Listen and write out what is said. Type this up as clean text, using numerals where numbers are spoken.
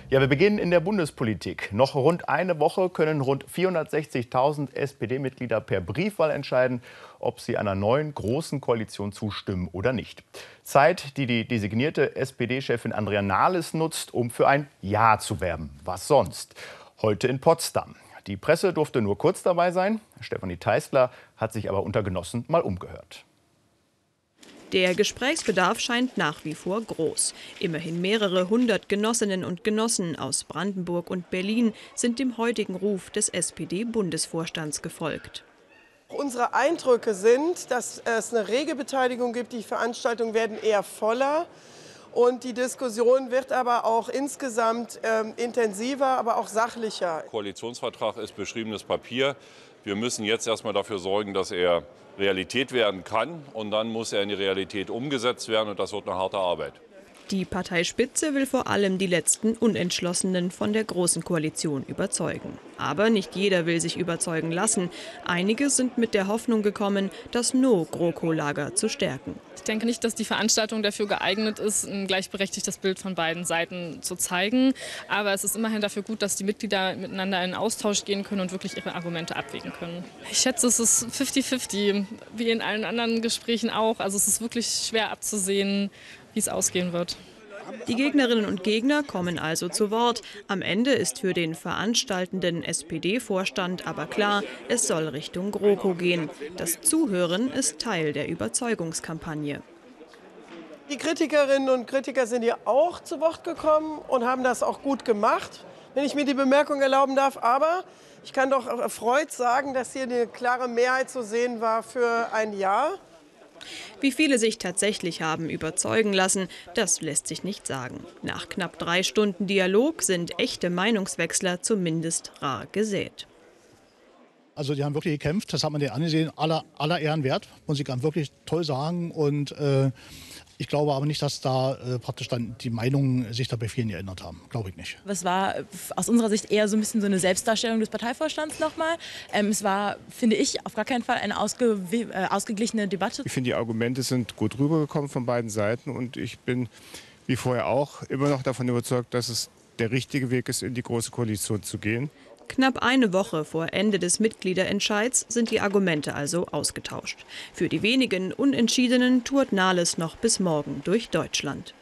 Ja, wir beginnen in der Bundespolitik. Noch rund eine Woche können rund 460.000 SPD-Mitglieder per Briefwahl entscheiden, ob sie einer neuen großen Koalition zustimmen oder nicht. Zeit, die die designierte SPD-Chefin Andrea Nahles nutzt, um für ein Ja zu werben. Was sonst? Heute in Potsdam. Die Presse durfte nur kurz dabei sein. Stefanie Teisler hat sich aber unter Genossen mal umgehört. Der Gesprächsbedarf scheint nach wie vor groß. Immerhin mehrere hundert Genossinnen und Genossen aus Brandenburg und Berlin sind dem heutigen Ruf des SPD-Bundesvorstands gefolgt. Unsere Eindrücke sind, dass es eine rege Beteiligung gibt. Die Veranstaltungen werden eher voller. Und die Diskussion wird aber auch insgesamt intensiver, aber auch sachlicher. Der Koalitionsvertrag ist beschriebenes Papier. Wir müssen jetzt erstmal dafür sorgen, dass er Realität werden kann. Und dann muss er in die Realität umgesetzt werden. Und das wird eine harte Arbeit. Die Parteispitze will vor allem die letzten Unentschlossenen von der Großen Koalition überzeugen. Aber nicht jeder will sich überzeugen lassen. Einige sind mit der Hoffnung gekommen, das No-GroKo-Lager zu stärken. Ich denke nicht, dass die Veranstaltung dafür geeignet ist, ein gleichberechtigtes Bild von beiden Seiten zu zeigen. Aber es ist immerhin dafür gut, dass die Mitglieder miteinander in Austausch gehen können und wirklich ihre Argumente abwägen können. Ich schätze, es ist 50-50, wie in allen anderen Gesprächen auch. Also es ist wirklich schwer abzusehen, wie es ausgehen wird. Die Gegnerinnen und Gegner kommen also zu Wort. Am Ende ist für den veranstaltenden SPD-Vorstand aber klar, es soll Richtung GroKo gehen. Das Zuhören ist Teil der Überzeugungskampagne. Die Kritikerinnen und Kritiker sind hier auch zu Wort gekommen und haben das auch gut gemacht, wenn ich mir die Bemerkung erlauben darf. Aber ich kann doch erfreut sagen, dass hier eine klare Mehrheit zu sehen war für ein Ja. Wie viele sich tatsächlich haben überzeugen lassen, das lässt sich nicht sagen. Nach knapp 3 Stunden Dialog sind echte Meinungswechsler zumindest rar gesät. Also die haben wirklich gekämpft, das hat man denen angesehen, aller Ehren wert, muss ich wirklich toll sagen. Und ich glaube aber nicht, dass da praktisch dann die Meinungen sich da bei vielen geändert haben. Glaube ich nicht. Es war aus unserer Sicht eher so ein bisschen so eine Selbstdarstellung des Parteivorstands nochmal. Es war, finde ich, auf gar keinen Fall eine ausgeglichene Debatte. Ich finde, die Argumente sind gut rübergekommen von beiden Seiten. Und ich bin, wie vorher auch, immer noch davon überzeugt, dass es der richtige Weg ist, in die Große Koalition zu gehen. Knapp eine Woche vor Ende des Mitgliederentscheids sind die Argumente also ausgetauscht. Für die wenigen Unentschiedenen tourt Nahles noch bis morgen durch Deutschland.